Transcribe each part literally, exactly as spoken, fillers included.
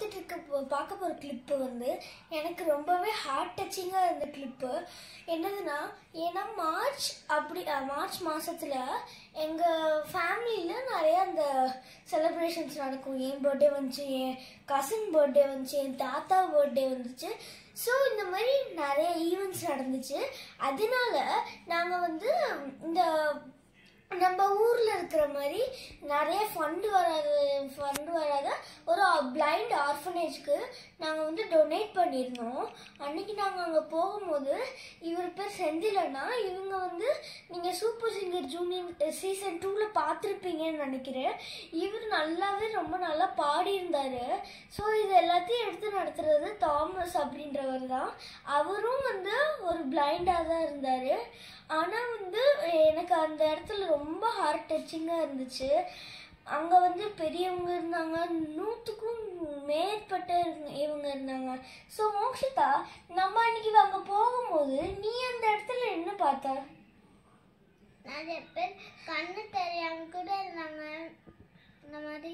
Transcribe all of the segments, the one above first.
பார்த்துட்டு இருக்க பார்க்க போகிற கிளிப்பு வந்து எனக்கு ரொம்பவே ஹார்ட் டச்சிங்காக இருந்த கிளிப்பு. என்னதுன்னா, ஏன்னா மார்ச் அப்படி மார்ச் மாதத்தில் எங்கள் ஃபேமிலியில் நிறையா அந்த செலிப்ரேஷன்ஸ் நடக்கும். என் பர்த்டே வந்துச்சு, என் கசின் பர்த்டே வந்துச்சு, என் தாத்தா பர்த்டே வந்துச்சு. ஸோ இந்த மாதிரி நிறைய ஈவெண்ட்ஸ் நடந்துச்சு. அதனால நாங்கள் வந்து இந்த நம்ம ஊரில் இருக்கிற மாதிரி நிறைய ஃபண்டு வராத ஃபண்டு வராத ஒரு பிளைண்ட் ஆர்ஃபனேஜ்க்கு நாங்கள் வந்து டொனேட் பண்ணியிருந்தோம். அன்றைக்கி நாங்கள் அங்கே போகும்போது இவர் பேர் செந்திலண்ணா. இவங்க வந்து நீங்கள் சூப்பர் சிங்கர் ஜூனியர் சீசன் டூவில் பார்த்துருப்பீங்கன்னு நினைக்கிறேன். இவர் நல்லாவே ரொம்ப நல்லா பாடியிருந்தார். ஸோ இது எல்லாத்தையும் எடுத்து நடத்துகிறது தாமஸ் அப்படின்றவர் தான். அவரும் வந்து ஒரு பிளைண்டாக தான் இருந்தார். ஆனால் வந்து எனக்கு அந்த இடத்துல ரொம்ப ஹார்ட் டச்சிங்காக இருந்துச்சு. அங்கே வந்து பெரியவங்க இருந்தாங்க, நூற்றுக்கும் மேற்பட்ட இவங்க இருந்தாங்க. ஸோ மோக்ஷிதா, நம்ம அன்னைக்கு அங்கே போகும்போது நீ அந்த இடத்துல என்ன பார்த்த? நிறைய பேர் கண்ணு தெரியாம கூட இருந்தாங்க. இந்த மாதிரி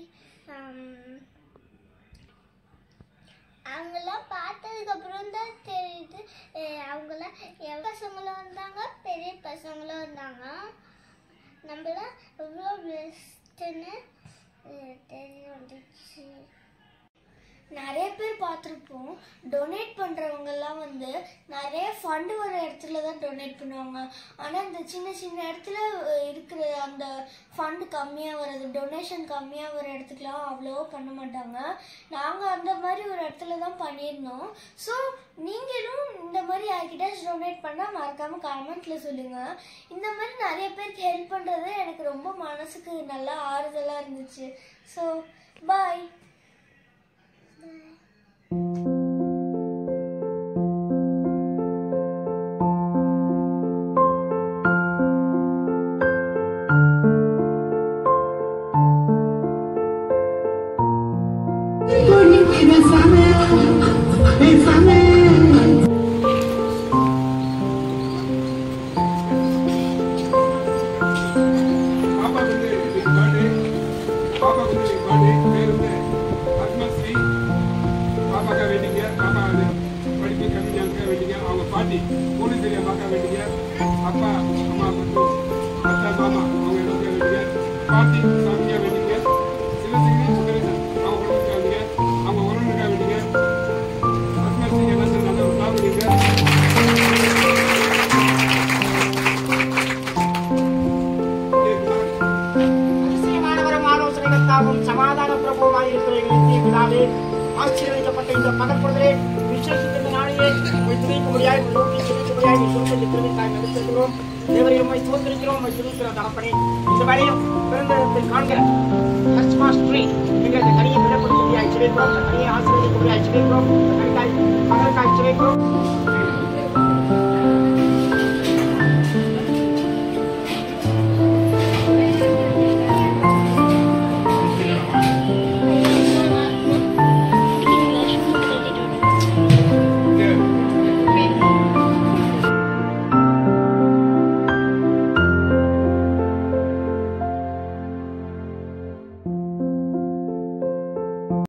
அவங்களாம் பார்த்ததுக்கு அப்புறம் தான் தெரியுது. அவங்களாம் எவ்வளோ பசங்களும் இருந்தாங்க, பெரிய பசங்களும் இருந்தாங்க. நம்மளாம் எவ்வளோ பெஸ்ட்டுன்னு தெரிய வந்துச்சு. நிறைய பேர் பார்த்துருப்போம். டொனேட் பண்ணுறவங்கெல்லாம் வந்து நிறைய ஃபண்டு வர இடத்துல தான் டொனேட் பண்ணுவாங்க. ஆனால் இந்த சின்ன சின்ன இடத்துல இருக்கிற அந்த ஃபண்டு கம்மியாக வர்றது, டொனேஷன் கம்மியாக வர இடத்துக்குலாம் அவ்வளோவா பண்ண மாட்டாங்க. நாங்கள் அந்த மாதிரி ஒரு இடத்துல தான் பண்ணியிருந்தோம். ஸோ நீங்களும் இந்த மாதிரி யார்கிட்டாச்சும் டொனேட் பண்ணால் மறக்காமல் கமெண்ட்டில் சொல்லுங்கள். இந்த மாதிரி நிறைய பேருக்கு ஹெல்ப் பண்ணுறது எனக்கு ரொம்ப மனசுக்கு நல்லா ஆறுதலாக இருந்துச்சு. So bye. போலீஸ் ஏரியா பார்க்க வேண்டிய அப்பா அம்மா மற்றும் அத்தா மாமா அவங்க இடத்துல வேண்டிய பாட்டி சாமியா வேண்டிய சிவசிங்கி சுந்தரேசன் அவங்க குடும்பத்துக்கு வேண்டிய அவங்க உறவுக்காக வேண்டிய அஸ்மத் சிங் என்ன நல்ல ஒரு நாள் வேண்டிய அதிசயமானவரும் ஆலோசனைகளுக்காகவும் சமாதான பிரபுவாக இருக்கிற எங்களுக்கு விழாவே ஆசீர்வதிக்கப்பட்ட இந்த பகல் பொழுதே விசேஷித்த நாளிலே துதிக்க முடியாது நோக்கி துதிக்க முடியாது சொல்லிட்டு திருவிழாய் நடத்துகிறோம். தேவரை உண்மை சோதரிக்கிறோம், துதிக்கிற தகப்பனே. இந்த வேலையும் பிறந்த இடத்தில் காண்கிற கிறிஸ்துமஸ் ட்ரீ எங்களை தனியை விடப்படுத்த முடியாது சிறைக்கிறோம், தனியை ஆசீர்வதிக்க முடியாது சிறைக்கிறோம், தனிக்காய் மகளுக்காய் சிறைக்கிறோம்.